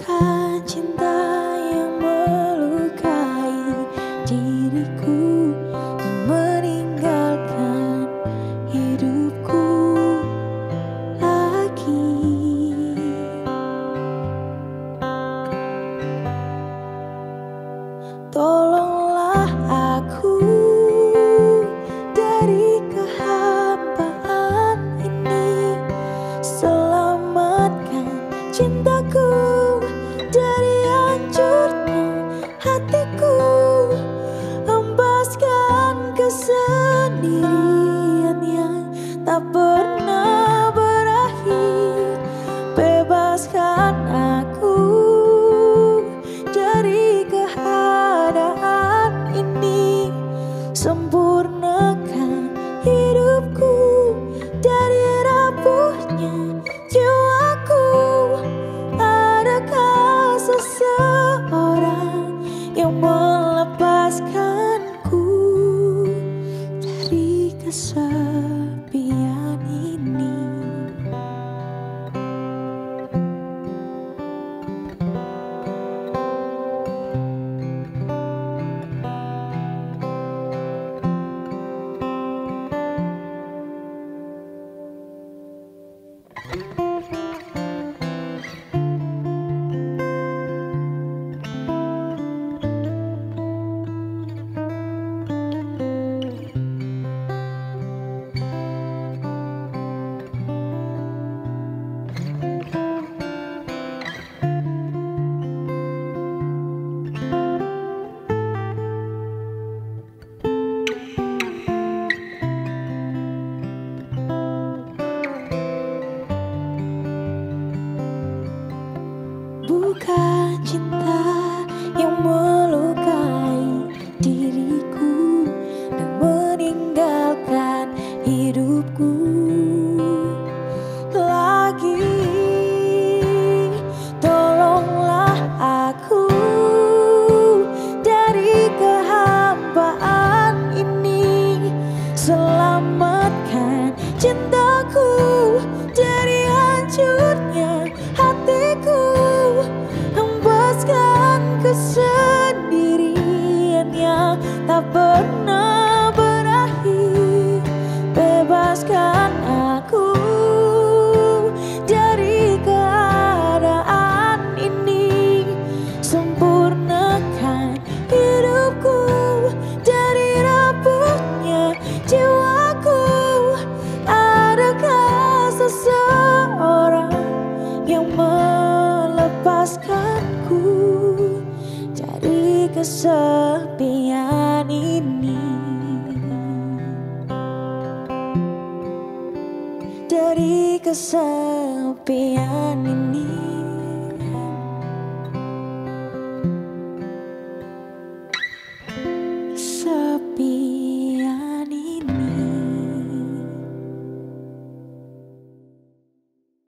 Bukan cinta yang melukai diriku dan meninggalkan hidupku lagi. Tolonglah aku dari kehambaan ini, selamatkan cintaku dari hancurnya hatiku, hempaskan kesendirian yang tak pernah berakhir. Bebaskan aku dari keadaan ini, sempurnakan hidupku dari rapuhnya jiwaku. Adakah seseorang yang melepaskanku dari kesepian ini? Bukan cinta yang melukai diriku dan meninggalkan hidupku lagi. Tolonglah aku dari kehambaan ini, selamatkan cintaku dari hancurnya hatiku, kesendirian yang tak pernah berakhir. Bebaskan aku dari keadaan ini, sempurnakan hidupku dari rapuhnya jiwaku. Adakah seseorang yang melepaskanku dari kesepian ini, dari kesepian ini?